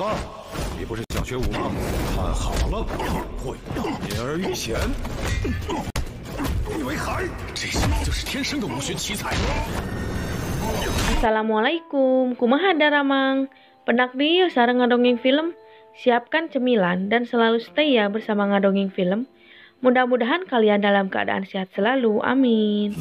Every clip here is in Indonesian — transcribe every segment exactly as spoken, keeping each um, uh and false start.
子，你不是想学武吗？看好了，会言而愈显。你为海，这些就是天生的武学奇才。 Assalamualaikum, kumaha daramang. Pendak dieu sareng ngadongeng film. Siapkan cemilan dan selalu stay ya bersama ngadongeng film. Mudah-mudahan kalian dalam keadaan sehat selalu. Amin.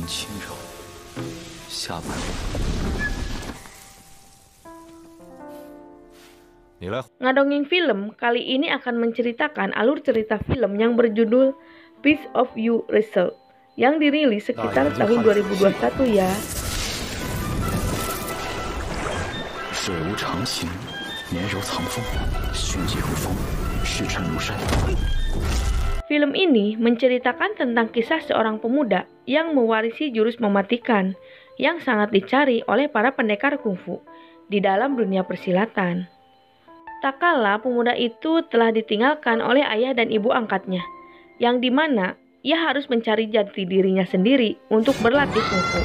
Ngadongeng film kali ini akan menceritakan alur cerita film yang berjudul Piece of You Result yang dirilis sekitar tahun dua ribu dua puluh satu ya. 水无常形，绵柔藏锋，迅疾如风，逝尘如山。 Film ini menceritakan tentang kisah seorang pemuda yang mewarisi jurus mematikan yang sangat dicari oleh para pendekar kungfu di dalam dunia persilatan. Tak kala pemuda itu telah ditinggalkan oleh ayah dan ibu angkatnya, yang dimana ia harus mencari jati dirinya sendiri untuk berlatih kungfu.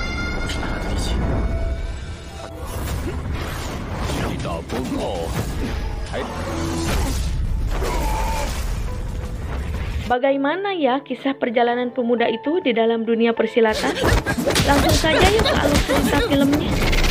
Bagaimana ya kisah perjalanan pemuda itu di dalam dunia persilatan? Langsung saja yuk ke alur cerita filmnya.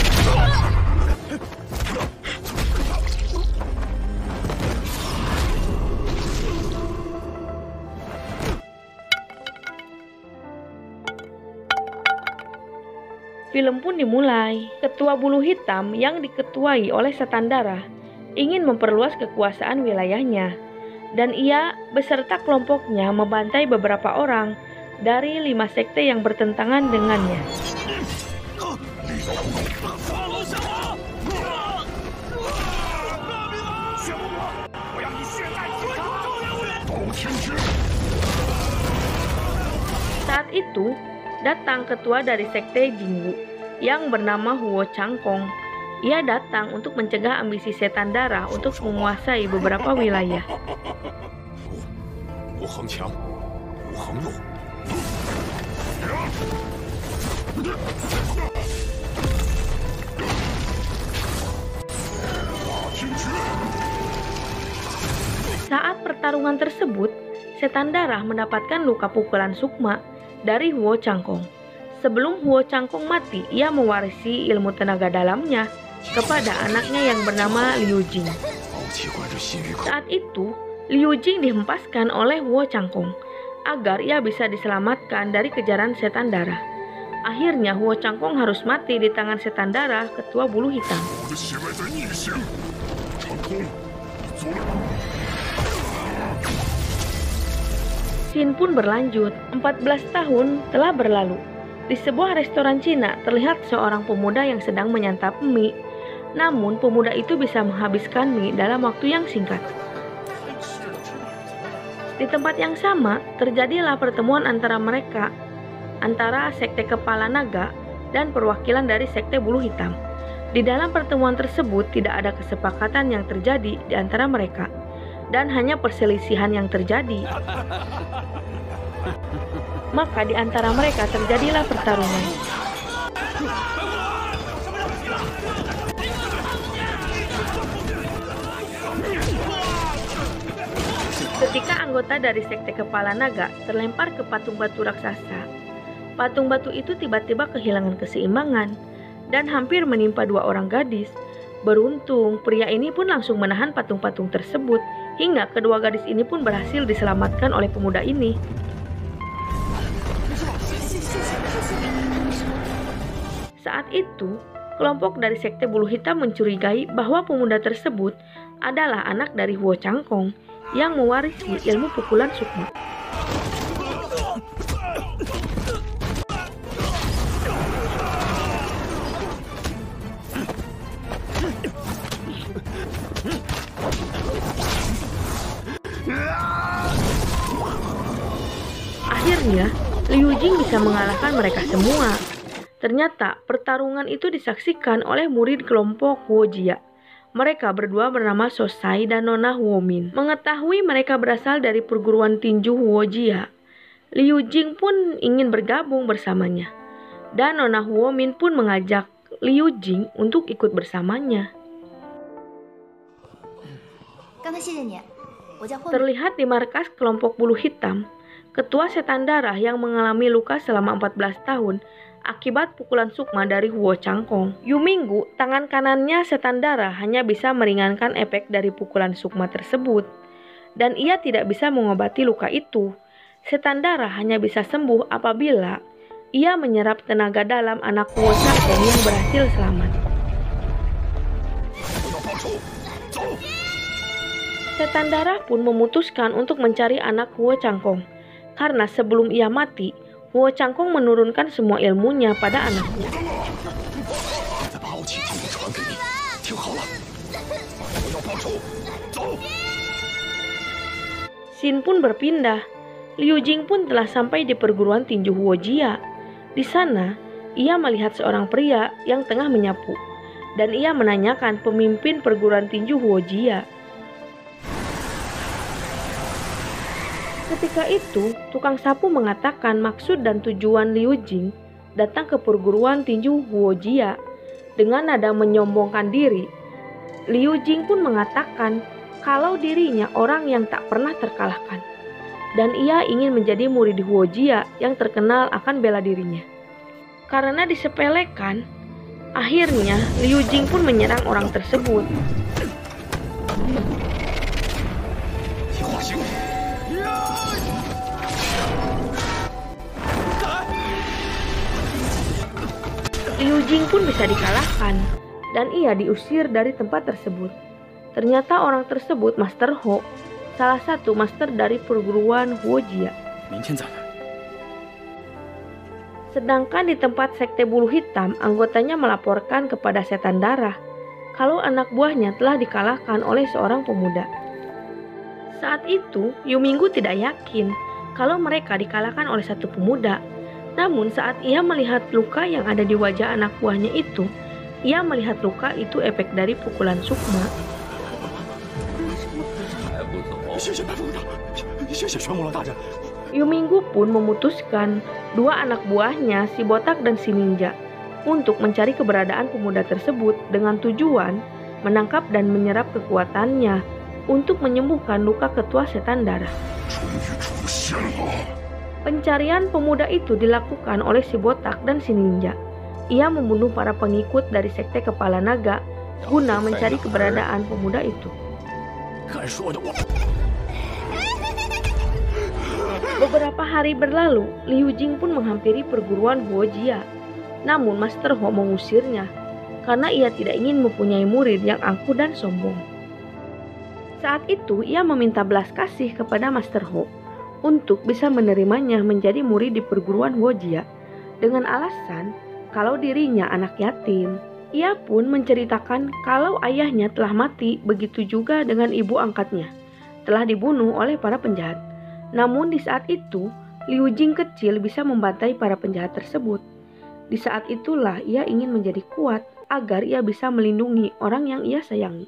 Film pun dimulai. Ketua Bulu Hitam yang diketuai oleh Setan Darah ingin memperluas kekuasaan wilayahnya, dan ia beserta kelompoknya membantai beberapa orang dari lima sekte yang bertentangan dengannya. Saat itu datang ketua dari sekte Jinggu yang bernama Huo Changkong. Ia datang untuk mencegah ambisi Setan Darah untuk menguasai beberapa wilayah. Saat pertarungan tersebut, Setan Darah mendapatkan luka pukulan sukma dari Huo Changkong. Sebelum Huo Changkong mati, ia mewarisi ilmu tenaga dalamnya kepada anaknya yang bernama Liu Jing. Saat itu, Liu Jing dihempaskan oleh Huo Changkong agar ia bisa diselamatkan dari kejaran Setan Darah. Akhirnya Huo Changkong harus mati di tangan Setan Darah, ketua Bulu Hitam. Scene pun berlanjut. empat belas tahun telah berlalu. Di sebuah restoran Cina terlihat seorang pemuda yang sedang menyantap mie. Namun pemuda itu bisa menghabiskan mie dalam waktu yang singkat. Di tempat yang sama terjadilah pertemuan antara mereka, antara sekte kepala naga dan perwakilan dari sekte Bulu Hitam. Di dalam pertemuan tersebut tidak ada kesepakatan yang terjadi di antara mereka, dan hanya perselisihan yang terjadi. Maka di antara mereka terjadilah pertarungan. Ketika anggota dari sekte kepala naga terlempar ke patung batu raksasa, patung batu itu tiba-tiba kehilangan keseimbangan dan hampir menimpa dua orang gadis. Beruntung, pria ini pun langsung menahan patung-patung tersebut hingga kedua gadis ini pun berhasil diselamatkan oleh pemuda ini. Saat itu, kelompok dari sekte Bulu Hitam mencurigai bahwa pemuda tersebut adalah anak dari Huo Changkong yang mewarisi ilmu pukulan sukma. Akhirnya, Liu Jing bisa mengalahkan mereka semua. Ternyata pertarungan itu disaksikan oleh murid kelompok Huo Jia. Mereka berdua bernama Sosai dan Nona Huo Min. Mengetahui mereka berasal dari perguruan tinju Huo Jia, Liu Jing pun ingin bergabung bersamanya. Dan Nona Huo Min pun mengajak Liu Jing untuk ikut bersamanya. Terlihat di markas kelompok bulu hitam, ketua setan darah yang mengalami luka selama empat belas tahun akibat pukulan sukma dari Huo Changkong. Yu Minggu, tangan kanannya setan darah, hanya bisa meringankan efek dari pukulan sukma tersebut. Dan ia tidak bisa mengobati luka itu. Setan darah hanya bisa sembuh apabila ia menyerap tenaga dalam anak Huo Changkong yang berhasil selamat. Setan darah pun memutuskan untuk mencari anak Huo Changkong, karena sebelum ia mati, Huo Changkong menurunkan semua ilmunya pada anaknya. Xin pun berpindah. Liu Jing pun telah sampai di perguruan tinju Huo Jia. Di sana, ia melihat seorang pria yang tengah menyapu, dan ia menanyakan pemimpin perguruan tinju Huo Jia. Ketika itu, tukang sapu mengatakan maksud dan tujuan Liu Jing datang ke perguruan tinju Huo Jia. Dengan nada menyombongkan diri, Liu Jing pun mengatakan kalau dirinya orang yang tak pernah terkalahkan, dan ia ingin menjadi murid Huo Jia yang terkenal akan bela dirinya. Karena disepelekan, akhirnya Liu Jing pun menyerang orang tersebut. Liu Jing pun bisa dikalahkan, dan ia diusir dari tempat tersebut. Ternyata orang tersebut Master Ho, salah satu master dari perguruan Huo Jia. Sedangkan di tempat sekte bulu hitam, anggotanya melaporkan kepada setan darah kalau anak buahnya telah dikalahkan oleh seorang pemuda. Saat itu, Yu Minggu tidak yakin kalau mereka dikalahkan oleh satu pemuda. Namun saat ia melihat luka yang ada di wajah anak buahnya itu, ia melihat luka itu efek dari pukulan sukma. Yu Minggu pun memutuskan dua anak buahnya, si botak dan si ninja, untuk mencari keberadaan pemuda tersebut dengan tujuan menangkap dan menyerap kekuatannya untuk menyembuhkan luka ketua setan darah. Pencarian pemuda itu dilakukan oleh si botak dan si ninja. Ia membunuh para pengikut dari sekte kepala naga guna mencari keberadaan pemuda itu. Beberapa hari berlalu, Liu Jing pun menghampiri perguruan Huo Jia. Namun Master Ho mengusirnya karena ia tidak ingin mempunyai murid yang angkuh dan sombong. Saat itu ia meminta belas kasih kepada Master Ho untuk bisa menerimanya menjadi murid di perguruan Huo Jia dengan alasan kalau dirinya anak yatim. Ia pun menceritakan kalau ayahnya telah mati, begitu juga dengan ibu angkatnya telah dibunuh oleh para penjahat. Namun di saat itu, Liu Jing kecil bisa membantai para penjahat tersebut. Di saat itulah ia ingin menjadi kuat agar ia bisa melindungi orang yang ia sayangi.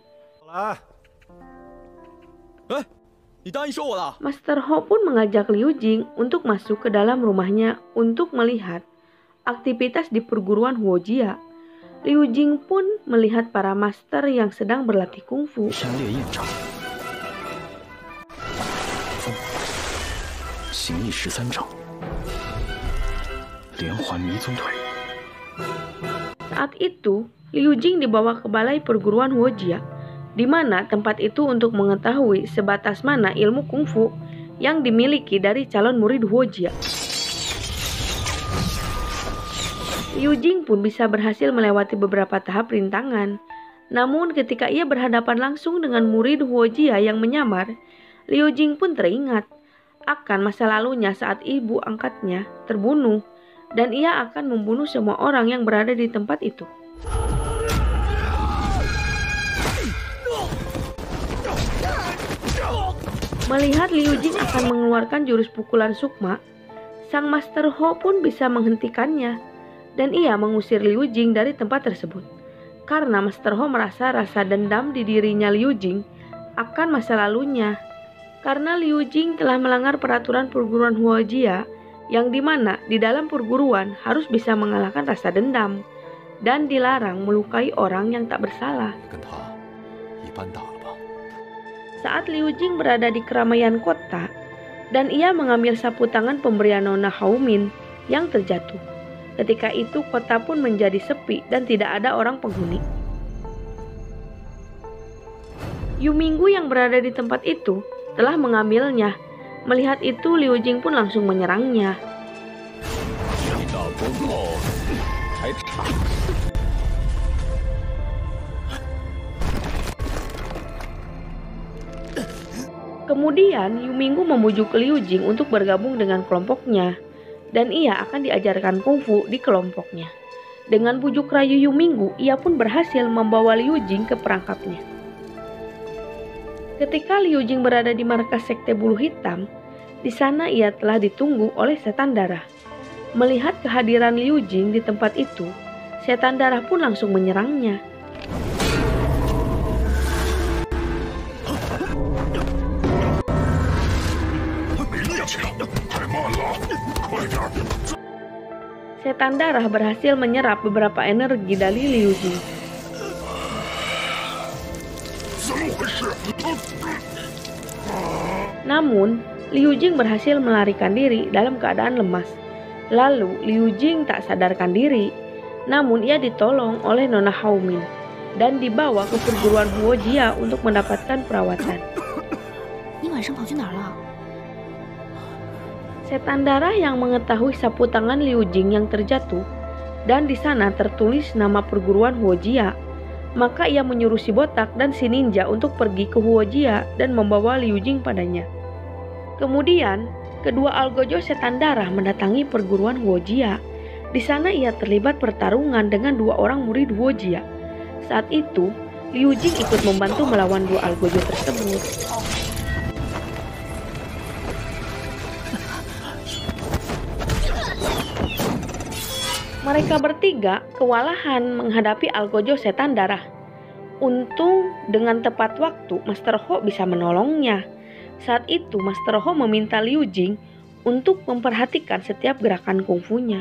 Master Ho pun mengajak Liu Jing untuk masuk ke dalam rumahnya untuk melihat aktivitas di perguruan Huo Jia. Liu Jing pun melihat para master yang sedang berlatih kungfu. Saat itu, Liu Jing dibawa ke balai perguruan Huo Jia, di mana tempat itu untuk mengetahui sebatas mana ilmu kungfu yang dimiliki dari calon murid Huo Jia. Liu Jing pun bisa berhasil melewati beberapa tahap rintangan. Namun ketika ia berhadapan langsung dengan murid Huo Jia yang menyamar, Liu Jing pun teringat akan masa lalunya saat ibu angkatnya terbunuh, dan ia akan membunuh semua orang yang berada di tempat itu. Melihat Liu Jing akan mengeluarkan jurus pukulan sukma, sang Master Ho pun bisa menghentikannya, dan ia mengusir Liu Jing dari tempat tersebut. Karena Master Ho merasa rasa dendam di dirinya Liu Jing akan masa lalunya. Karena Liu Jing telah melanggar peraturan perguruan Huo Jia, yang dimana di dalam perguruan harus bisa mengalahkan rasa dendam, dan dilarang melukai orang yang tak bersalah. Saat Liu Jing berada di keramaian kota, dan ia mengambil sapu tangan pemberian Nona Hao Min yang terjatuh. Ketika itu kota pun menjadi sepi dan tidak ada orang penghuni. Yu Minggu yang berada di tempat itu telah mengambilnya. Melihat itu, Liu Jing pun langsung menyerangnya. Kemudian Yu Minggu membujuk Liu Jing untuk bergabung dengan kelompoknya, dan ia akan diajarkan kungfu di kelompoknya. Dengan bujuk rayu Yu Minggu, ia pun berhasil membawa Liu Jing ke perangkapnya. Ketika Liu Jing berada di markas sekte bulu hitam, di sana ia telah ditunggu oleh setan darah. Melihat kehadiran Liu Jing di tempat itu, setan darah pun langsung menyerangnya. Setan darah berhasil menyerap beberapa energi dari Liu Jing. Namun, Liu Jing berhasil melarikan diri dalam keadaan lemas. Lalu, Liu Jing tak sadarkan diri, namun ia ditolong oleh Nona Hao Min dan dibawa ke perguruan Huo Jia untuk mendapatkan perawatan. Setan darah yang mengetahui sapu tangan Liu Jing yang terjatuh dan di sana tertulis nama perguruan Huo Jia, maka ia menyuruh si botak dan si ninja untuk pergi ke Huo Jia dan membawa Liu Jing padanya. Kemudian, kedua algojo setan darah mendatangi perguruan Huo Jia. Di sana ia terlibat pertarungan dengan dua orang murid Huo Jia. Saat itu, Liu Jing ikut membantu melawan dua algojo tersebut. Mereka bertiga kewalahan menghadapi algojo setan darah. Untung dengan tepat waktu Master Ho bisa menolongnya. Saat itu Master Ho meminta Liu Jing untuk memperhatikan setiap gerakan kungfunya.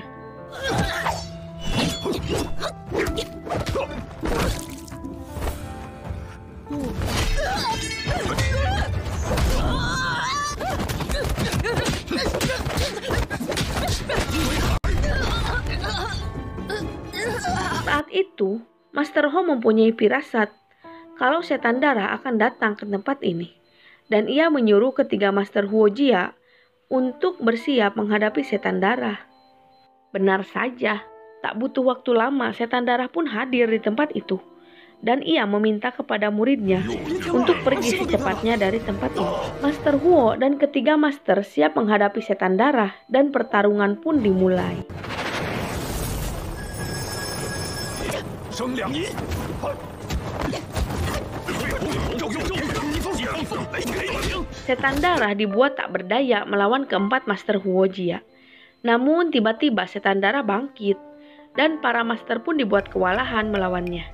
Saat itu, Master Ho mempunyai firasat kalau setan darah akan datang ke tempat ini, dan ia menyuruh ketiga Master Huo Jia untuk bersiap menghadapi setan darah. Benar saja, tak butuh waktu lama setan darah pun hadir di tempat itu, dan ia meminta kepada muridnya untuk pergi secepatnya dari tempat ini. Master Huo dan ketiga master siap menghadapi setan darah dan pertarungan pun dimulai. Setan darah dibuat tak berdaya melawan keempat Master Huo Jia. Namun tiba-tiba setan darah bangkit dan para master pun dibuat kewalahan melawannya.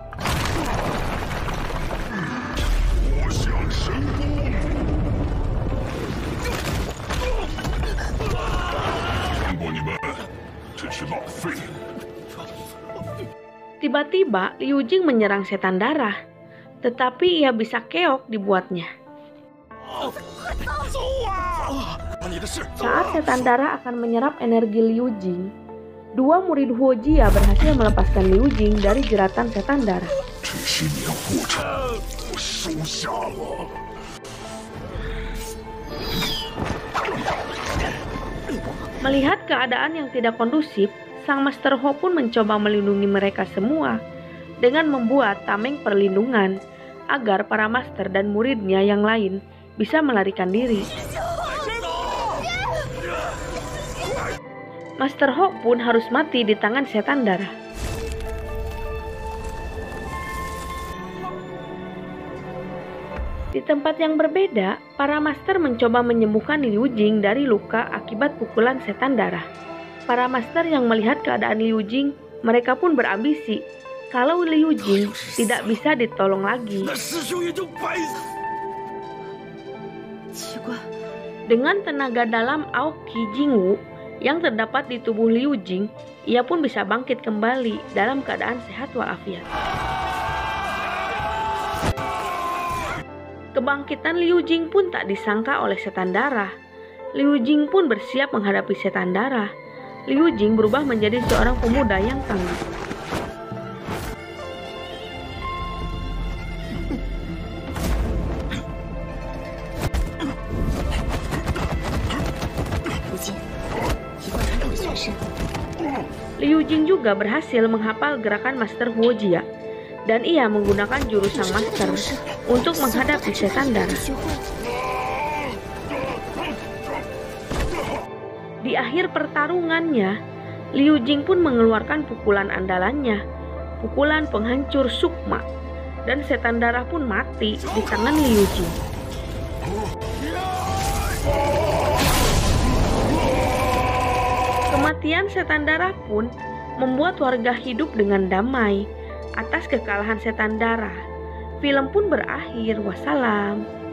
Tiba-tiba Liu Jing menyerang setan darah, tetapi ia bisa keok dibuatnya. Saat setan darah akan menyerap energi Liu Jing, dua murid Huo Jia berhasil melepaskan Liu Jing dari jeratan setan darah. Melihat keadaan yang tidak kondusif, Sang Master Ho pun mencoba melindungi mereka semua dengan membuat tameng perlindungan agar para master dan muridnya yang lain bisa melarikan diri. Master Ho pun harus mati di tangan setan darah. Di tempat yang berbeda, para master mencoba menyembuhkan Liu Jing dari luka akibat pukulan setan darah. Para master yang melihat keadaan Liu Jing, mereka pun berambisi kalau Liu Jing tidak bisa ditolong lagi. Dengan tenaga dalam Aoki Jingwu yang terdapat di tubuh Liu Jing, ia pun bisa bangkit kembali dalam keadaan sehat walafiat. Kebangkitan Liu Jing pun tak disangka oleh setan darah. Liu Jing pun bersiap menghadapi setan darah. Liu Jing berubah menjadi seorang pemuda yang tangguh. Liu Jing juga berhasil menghafal gerakan Master Huo Jia, dan ia menggunakan jurus sang master untuk menghadapi setan darah. Di akhir pertarungannya, Liu Jing pun mengeluarkan pukulan andalannya, pukulan penghancur sukma, dan setan darah pun mati di tangan Liu Jing. Kematian setan darah pun membuat warga hidup dengan damai atas kekalahan setan darah. Film pun berakhir. Wassalam.